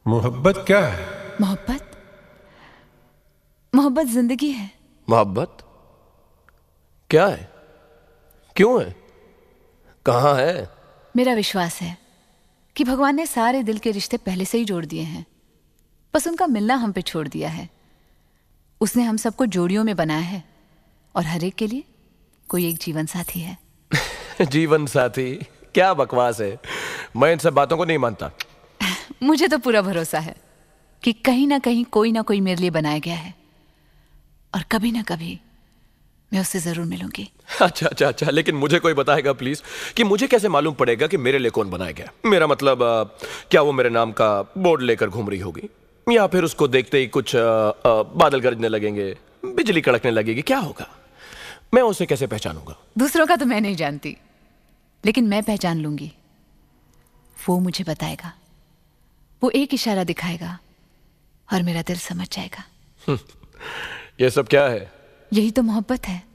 मोहब्बत क्या है? मोहब्बत मोहब्बत जिंदगी है। मोहब्बत क्या है, क्यों है, कहाँ है? मेरा विश्वास है कि भगवान ने सारे दिल के रिश्ते पहले से ही जोड़ दिए हैं, बस उनका मिलना हम पे छोड़ दिया है। उसने हम सबको जोड़ियों में बनाया है और हर एक के लिए कोई एक जीवन साथी है। जीवन साथी? क्या बकवास है, मैं इन सब बातों को नहीं मानता। मुझे तो पूरा भरोसा है कि कहीं ना कहीं कोई ना कोई मेरे लिए बनाया गया है और कभी ना कभी मैं उससे जरूर मिलूंगी। अच्छा अच्छा अच्छा, लेकिन मुझे कोई बताएगा प्लीज कि मुझे कैसे मालूम पड़ेगा कि मेरे लिए कौन बनाया गया? मेरा मतलब क्या वो मेरे नाम का बोर्ड लेकर घूम रही होगी, या फिर उसको देखते ही कुछ बादल गरजने लगेंगे, बिजली कड़कने लगेगी, क्या होगा? मैं उसे कैसे पहचानूंगा? दूसरों का तो मैं नहीं जानती, लेकिन मैं पहचान लूंगी। वो मुझे बताएगा, वो एक इशारा दिखाएगा और मेरा दिल समझ जाएगा। ये सब क्या है? यही तो मोहब्बत है।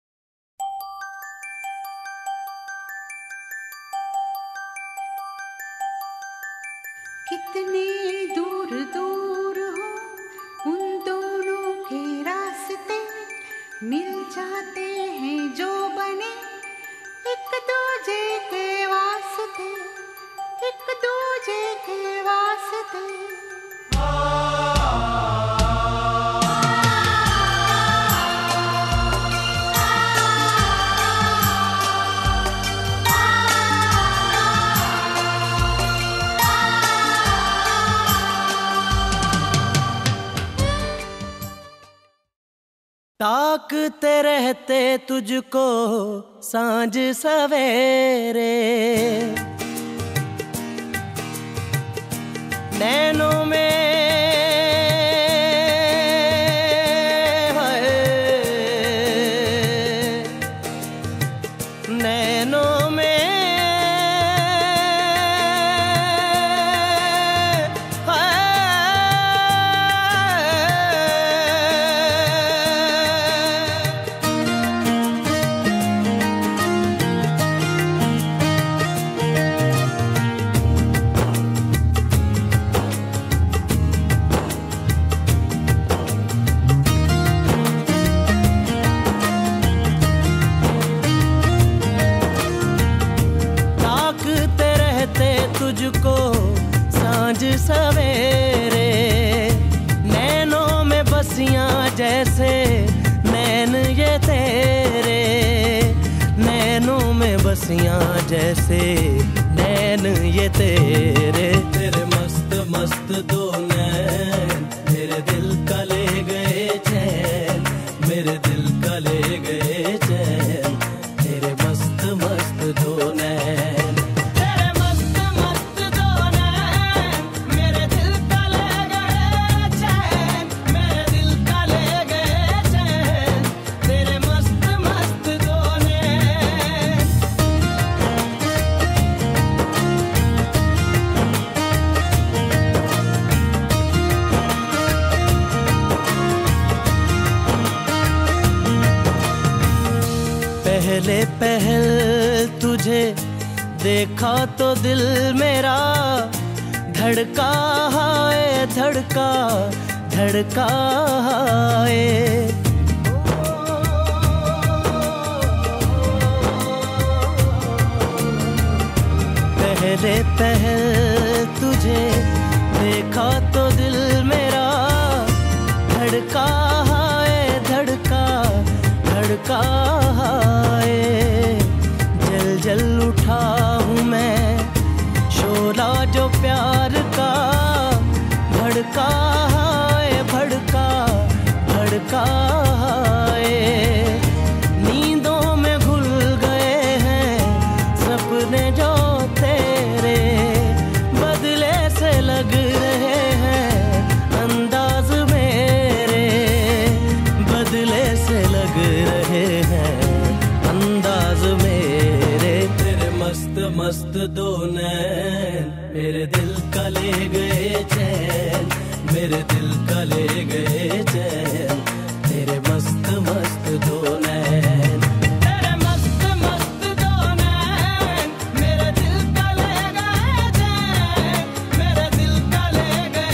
कितने दूर दूर हो उन दोनों के रास्ते, मिल जाते हैं जो बने एक दूजे के वास्ते, एक दूजे के वास्ते। ताकते रहते तुझको सांझ सवेरे, नैनों में है, नैनों में तुझको सांझ सवेरे, नैनों में बसियां जैसे नैन ये तेरे, नैनों में बसियां जैसे नैन ये तेरे। तेरे मस्त मस्त दो नैन मेरे दिल का ले गए चैन, मेरे दिल का ले गए चैन, तेरे मस्त मस्त दो नैन। पहले पहल तुझे देखा तो दिल मेरा धड़का है, धड़का धड़का है। पहले पहल तुझे देखा तो दिल मेरा धड़का है, धड़का धड़का है। जल जल उठा हूँ मैं शोला जो प्यार का, भड़का है, भड़का भड़का है। नींदों में घुल गए हैं सपने जो तेरे, बदले से लग रहे हैं अंदाज मेरे, बदले से लग रहे हैं अंदाज मेरे। तेरे मस्त मस्त दो नैन मेरे दिल का ले गए चैन, मेरे दिल का ले गए चैन, तेरे मस्त मस्त दो नैन। तेरे मस्त मस्त दो नैन मेरे दिल का ले गए चैन, मेरे दिल का ले गए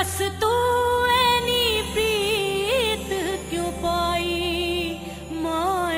बस तू ऐनी प्रीत क्यों पाई माए।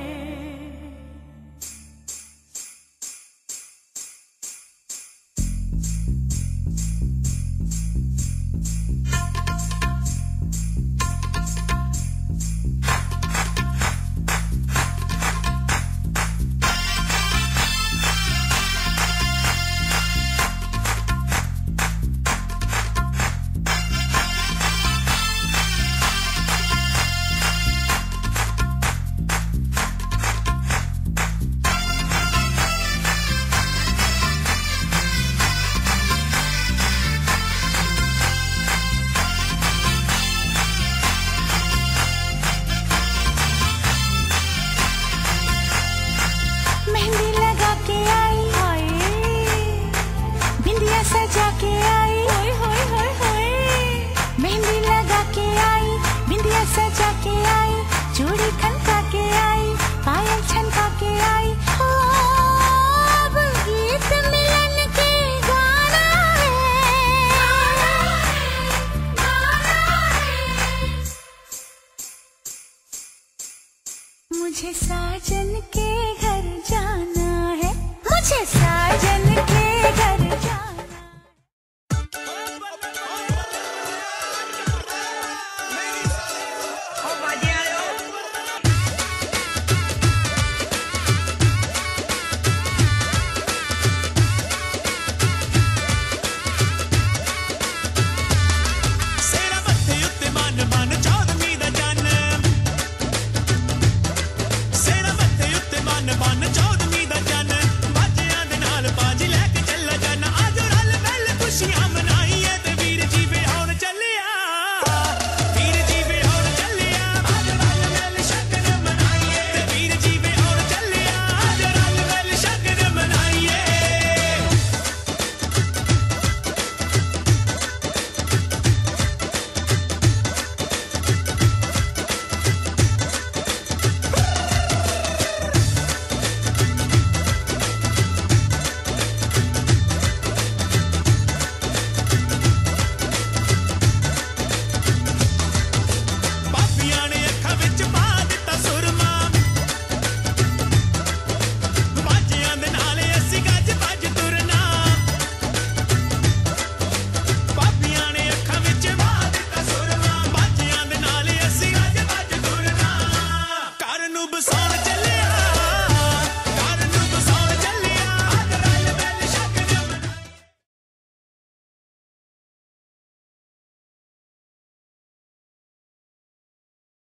मेहंदी लगा के आई, बिंदिया सजा के आई, मेहंदी लगा के आई, बिंदिया सजा के आई, चूड़ी खनका के आई, पायल छनका के आई। ओ, अब गीत मिलन के गाना है। मुझे साजन के